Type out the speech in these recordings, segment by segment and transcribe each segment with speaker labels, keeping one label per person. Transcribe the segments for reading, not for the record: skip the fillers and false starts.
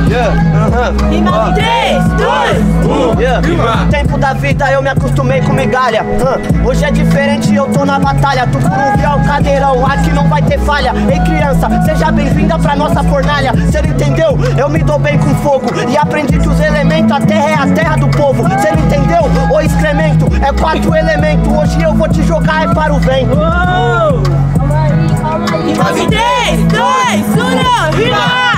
Speaker 1: Rima em 3, 2, 1.
Speaker 2: Tempo da vida eu me acostumei com migalha. Hoje é diferente, eu tô na batalha. Tu é o cadeirão, aqui não vai ter falha. Ei criança, seja bem-vinda pra nossa fornalha. Cê não entendeu? Eu me dou bem com fogo e aprendi que os elementos, a terra é a terra do povo. Cê não entendeu? O excremento é 4 elementos. Hoje eu vou te jogar é para o vento.
Speaker 1: Calma aí. Rima em 3, 2, 1, rima!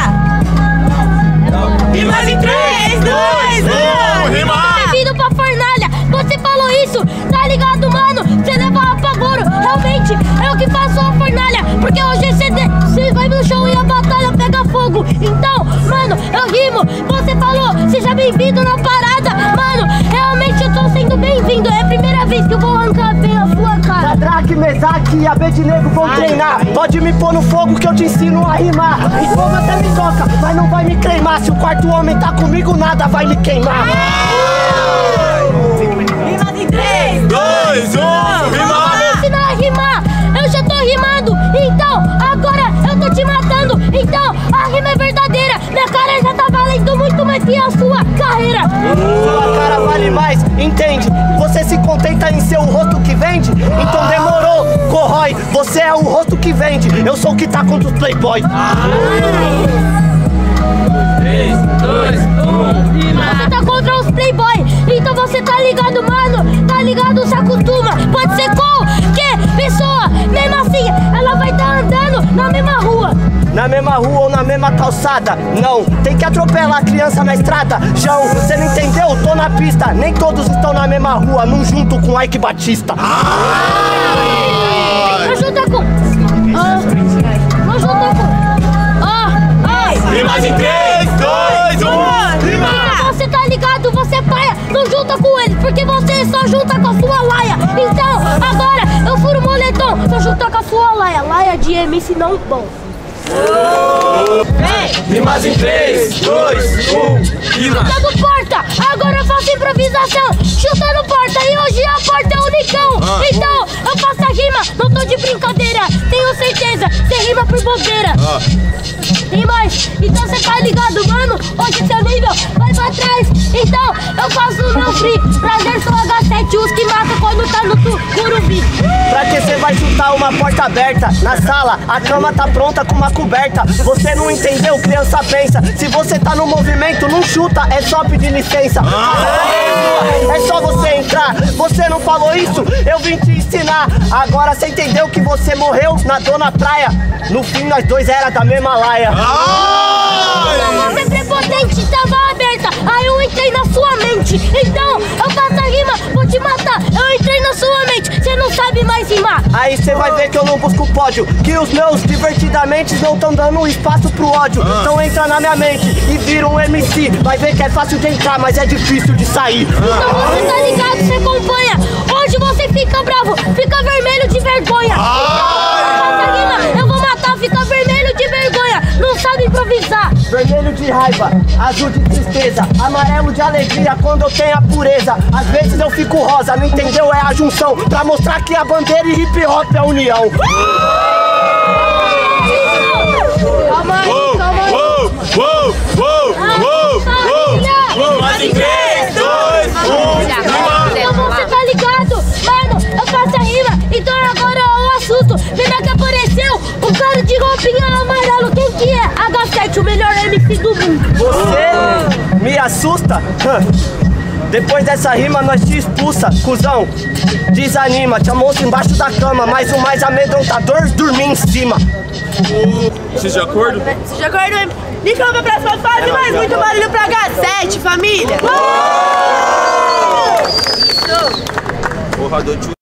Speaker 1: Rima em 3, 2, 1, rima!
Speaker 3: Bem-vindo pra fornalha, você falou isso, tá ligado, mano? Você leva apavoro, realmente é o que faço a fornalha. Porque hoje você vai no show e a batalha pega fogo. Então, mano, eu rimo, você falou, seja bem-vindo na parada. Mano, realmente eu tô sendo bem-vindo, é a primeira vez que eu vou arrancar bem a sua cara.
Speaker 2: Sadraque, Mesaque e Abednego vão treinar. Pode me pôr no fogo que eu te ensino a rimar. O fogo até me toca, mas não vai me queimar. Se o quarto homem tá comigo, nada vai me queimar.
Speaker 1: Rima em 3, 2, 1, rima!
Speaker 3: Me ensinar a rimar, eu já tô rimando. Então, agora eu tô te matando. Então, a rima é verdadeira. Minha cara já tá valendo muito mais que a sua carreira.
Speaker 2: Sua cara vale mais, entende? Você se contenta em ser o rosto que vende? Então demorou, corrói. Você é o rosto que vende. Eu sou o que tá contra os playboy.
Speaker 1: 3, 2, 1, rima!
Speaker 3: Você tá contra os playboy, então você tá ligado, mano? Tá ligado, se acostuma. Pode ser qualquer pessoa, mesmo assim, ela vai tá andando na mesma rua.
Speaker 2: Na mesma rua ou na mesma calçada? Não, tem que atropelar a criança na estrada. João, você não entendeu? Tô na pista. Nem todos estão na mesma rua, num junto com Ike Batista.
Speaker 3: Não junta com... Não junta com...
Speaker 1: Rima em 3, 2, 1, rima!
Speaker 3: Você tá ligado, você é paia, não junta com ele, porque você só junta com a sua laia. Então, agora eu furo o moletom, só junta com a sua laia. Laia de MC não bom.
Speaker 1: Rima em 3, 2, 1, rima!
Speaker 3: Chutando porta, agora eu faço improvisação. Chutando porta e hoje a porta é o Nicão. Então, eu faço a rima, não tô de brincadeira. Tenho certeza, cê rima por bobeira. Tem mais, então cê tá ligado, mano? Hoje seu nível vai pra trás. Então, eu faço o meu free. Prazer, sou H7, os que matam quando tá no Tucuruvi.
Speaker 2: Pra que você vai chutar uma porta aberta? Na sala, a cama tá pronta com uma coberta. Você não entendeu, criança pensa. Se você tá no movimento, não chuta, é só pedir licença. É só você entrar. Você não falou isso, eu vim te ensinar. Agora você entendeu que você morreu na dona praia. No fim nós dois era da mesma laia.
Speaker 3: Sua mão é prepotente, tava aberta, aí eu entrei na sua mente. Então, eu faço a rima, vou te matar. Eu entrei na sua mente, cê não sabe mais rimar.
Speaker 2: Aí cê vai ver que eu não busco pódio, que os meus divertidamente não tão dando espaço pro ódio. Então entra na minha mente e vira um MC. Vai ver que é fácil de entrar, mas é difícil de sair.
Speaker 3: Então você tá ligado, cê acompanha. Hoje você fica bravo, fica vermelho de vergonha. Então, eu faço a rima, eu vou matar, fica vermelho de vergonha. Não sabe improvisar.
Speaker 2: Vermelho de raiva, azul de tristeza, amarelo de alegria quando eu tenho a pureza. Às vezes eu fico rosa, não entendeu? É a junção pra mostrar que a bandeira e hip hop é a união.
Speaker 3: Calma aí, calma aí.
Speaker 1: Rima em 3, 2, 1, rima!
Speaker 3: Então você tá ligado? Mano, eu faço a rima, então agora eu assusto. Pena que apareceu um cara de roupinha amarelo. Quem que é? H7, o melhor MC do mundo.
Speaker 2: Você me assusta? Depois dessa rima nós te expulsa, cuzão. Desanima, te almoço embaixo da cama, mas o mais amedrontador dormir em cima.
Speaker 1: Vocês de acordo?
Speaker 4: Vocês de acordo? Nicão pra próxima fase, mas muito barulho pra H7, família!
Speaker 1: Porra,